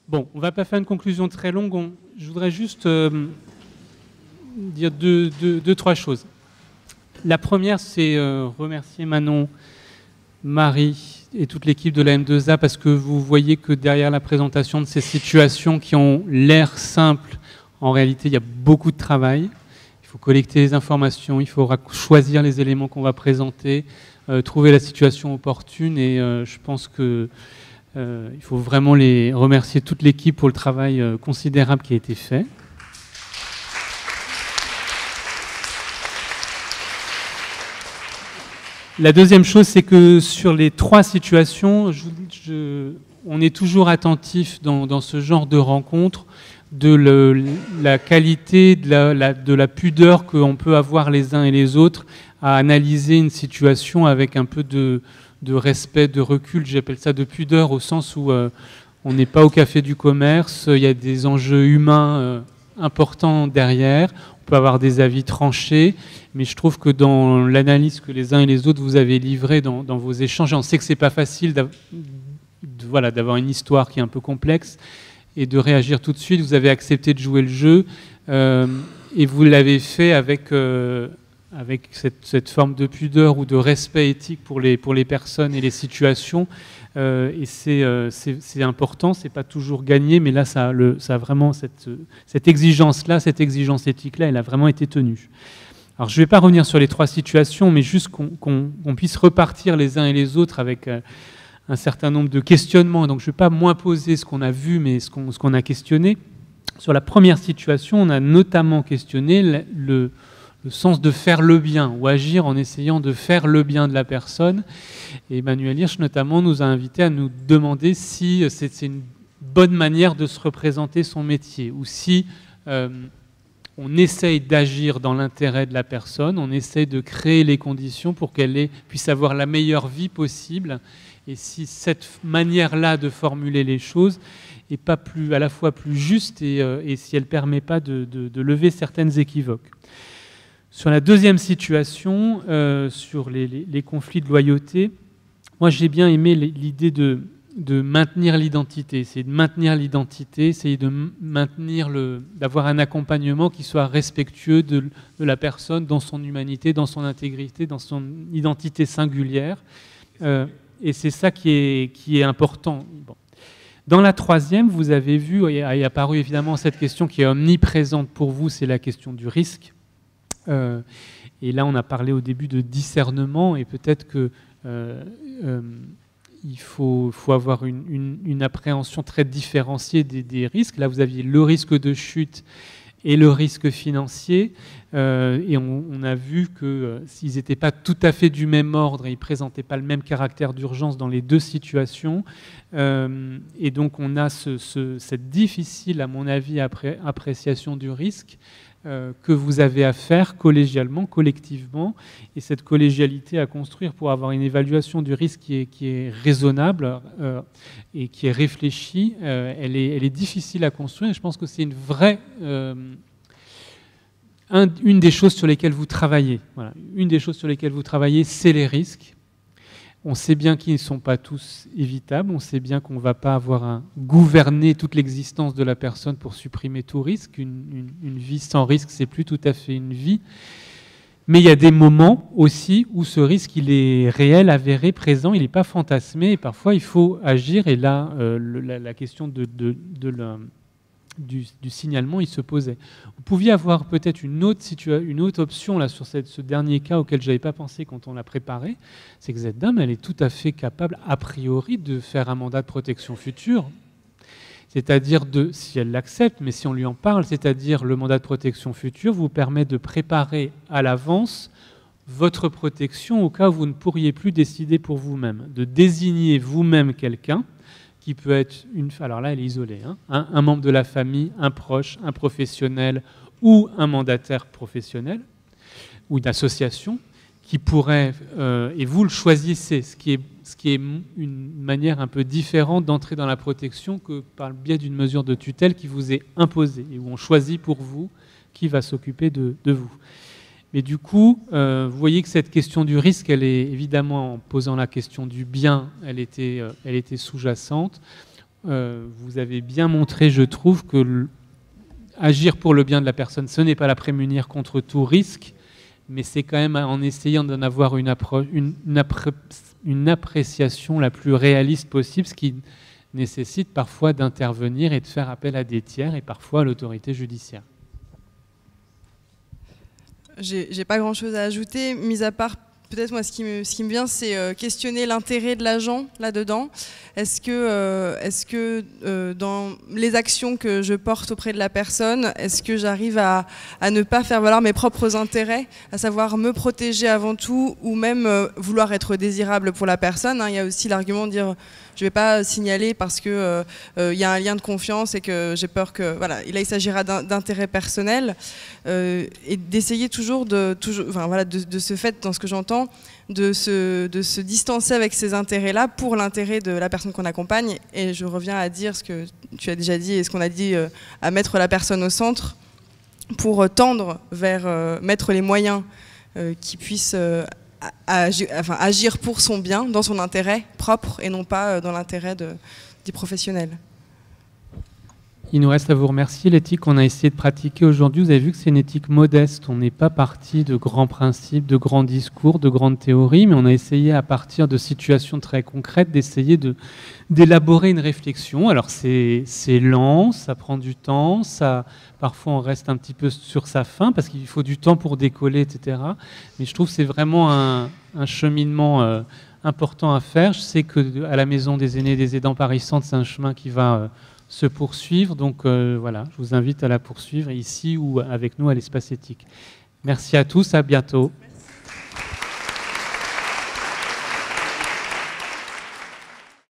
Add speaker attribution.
Speaker 1: Bon, on ne va pas faire une conclusion très longue. Je voudrais juste dire trois choses. La première, c'est remercier Manon, Marie et toute l'équipe de la M2A parce que vous voyez que derrière la présentation de ces situations qui ont l'air simples, en réalité, il y a beaucoup de travail. Il faut collecter les informations, il faut choisir les éléments qu'on va présenter, trouver la situation opportune et je pense que il faut vraiment remercier toute l'équipe pour le travail considérable qui a été fait. La deuxième chose, c'est que sur les trois situations, on est toujours attentif dans ce genre de rencontre de la qualité, de la pudeur qu'on peut avoir les uns et les autres à analyser une situation avec un peu de respect, de recul. J'appelle ça de pudeur au sens où on n'est pas au café du commerce, il y a des enjeux humains importants derrière. On peut avoir des avis tranchés, mais je trouve que dans l'analyse que les uns et les autres vous avez livrée dans vos échanges, et on sait que c'est pas facile d'avoir une histoire qui est un peu complexe et de réagir tout de suite. Vous avez accepté de jouer le jeu et vous l'avez fait avec cette forme de pudeur ou de respect éthique pour les personnes et les situations. Et c'est important, c'est pas toujours gagné, mais là ça a vraiment cette exigence-là, cette exigence éthique-là, elle a vraiment été tenue. Alors je ne vais pas revenir sur les trois situations, mais juste qu'on puisse repartir les uns et les autres avec un certain nombre de questionnements. Donc je ne vais pas moins poser ce qu'on a vu, mais ce qu'on a questionné. Sur la première situation, on a notamment questionné le sens de faire le bien, ou agir en essayant de faire le bien de la personne. Et Emmanuel Hirsch, notamment, nous a invités à nous demander si c'est une bonne manière de se représenter son métier, ou si on essaye d'agir dans l'intérêt de la personne, on essaye de créer les conditions pour qu'elle puisse avoir la meilleure vie possible, et si cette manière-là de formuler les choses n'est pas à la fois plus juste, et si elle ne permet pas de lever certaines équivoques. Sur la deuxième situation, sur les conflits de loyauté, moi j'ai bien aimé l'idée de maintenir l'identité, essayer de maintenir l'identité, essayer de d'avoir un accompagnement qui soit respectueux de la personne dans son humanité, dans son intégrité, dans son identité singulière. Et c'est ça qui est important. Bon. Dans la troisième, vous avez vu, et est apparu évidemment cette question qui est omniprésente pour vous, c'est la question du risque. Et là, on a parlé au début de discernement, et peut-être que il faut avoir une appréhension très différenciée des risques. Là, vous aviez le risque de chute et le risque financier, et on a vu que s'ils n'étaient pas tout à fait du même ordre et ils ne présentaient pas le même caractère d'urgence dans les deux situations, et donc on a cette difficile, à mon avis, appréciation du risque que vous avez à faire collégialement, collectivement, et cette collégialité à construire pour avoir une évaluation du risque qui est raisonnable et qui est réfléchie, elle est difficile à construire, et je pense que c'est une vraie... une des choses sur lesquelles vous travaillez. Voilà. Une des choses sur lesquelles vous travaillez, c'est les risques. On sait bien qu'ils ne sont pas tous évitables, on sait bien qu'on ne va pas avoir à gouverner toute l'existence de la personne pour supprimer tout risque. Une vie sans risque, c'est plus tout à fait une vie. Mais il y a des moments aussi où ce risque, il est réel, avéré, présent, il n'est pas fantasmé, et parfois il faut agir, et là, la question du signalement, il se posait. Vous pouviez avoir peut-être une autre option là, sur ce dernier cas auquel je n'avais pas pensé quand on l'a préparé, c'est que cette dame, elle est tout à fait capable, a priori, de faire un mandat de protection future, c'est-à-dire si elle l'accepte, mais si on lui en parle, c'est-à-dire le mandat de protection future vous permet de préparer à l'avance votre protection au cas où vous ne pourriez plus décider pour vous-même, de désigner vous-même quelqu'un qui peut être alors là elle est isolée, hein, un membre de la famille, un proche, un professionnel ou un mandataire professionnel ou une association qui pourrait, et vous le choisissez, ce qui est une manière un peu différente d'entrer dans la protection que par le biais d'une mesure de tutelle qui vous est imposée et où on choisit pour vous qui va s'occuper de vous. Mais du coup, vous voyez que cette question du risque, elle est évidemment, en posant la question du bien, elle était sous-jacente. vous avez bien montré, je trouve, que agir pour le bien de la personne, ce n'est pas la prémunir contre tout risque, mais c'est quand même en essayant d'en avoir une appréciation la plus réaliste possible, ce qui nécessite parfois d'intervenir et de faire appel à des tiers et parfois à l'autorité judiciaire.
Speaker 2: J'ai pas grand-chose à ajouter, mis à part peut-être moi ce qui me vient, c'est questionner l'intérêt de l'agent là-dedans. Est-ce que dans les actions que je porte auprès de la personne, est-ce que j'arrive à ne pas faire valoir mes propres intérêts, à savoir me protéger avant tout, ou même vouloir être désirable pour la personne, hein. Il y a aussi l'argument de dire je ne vais pas signaler parce que y a un lien de confiance et que j'ai peur que... Voilà, là, il s'agira d'intérêt personnel et d'essayer toujours, de ce fait, dans ce que j'entends, de se distancer avec ces intérêts-là pour l'intérêt de la personne qu'on accompagne. Et je reviens à dire ce que tu as déjà dit et ce qu'on a dit, à mettre la personne au centre pour tendre vers mettre les moyens qui puissent... agir pour son bien, dans son intérêt propre et non pas dans l'intérêt des professionnels.
Speaker 1: Il nous reste à vous remercier. L'éthique qu'on a essayé de pratiquer aujourd'hui, vous avez vu que c'est une éthique modeste. On n'est pas parti de grands principes, de grands discours, de grandes théories, mais on a essayé à partir de situations très concrètes d'essayer d'élaborer une réflexion. Alors c'est lent, ça prend du temps, parfois on reste un petit peu sur sa faim parce qu'il faut du temps pour décoller, etc. Mais je trouve que c'est vraiment un cheminement important à faire. Je sais qu'à la Maison des aînés et des aidants Paris-Centre, c'est un chemin qui va se poursuivre. Donc voilà, je vous invite à la poursuivre ici ou avec nous à l'espace éthique. Merci à tous, à bientôt.